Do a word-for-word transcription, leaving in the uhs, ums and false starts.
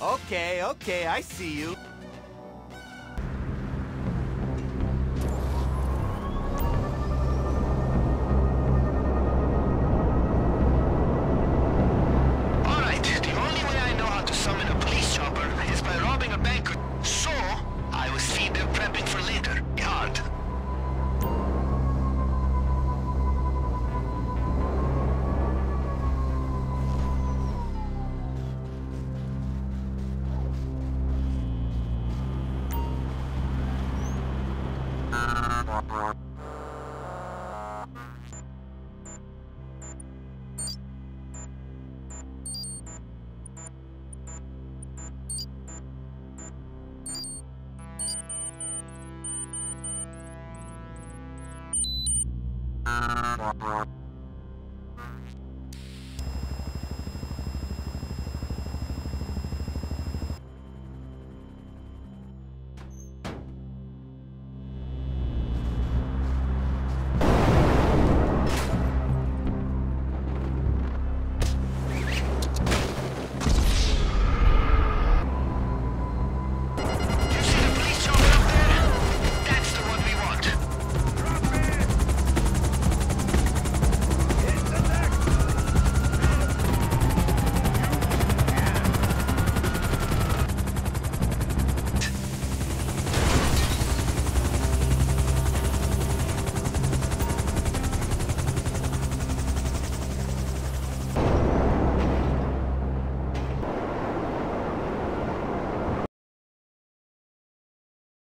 Okay, okay, I see you. Alright, the only way I know how to summon a police chopper is by robbing a bank. So, I was feed them prepping for later. Hard. Uh...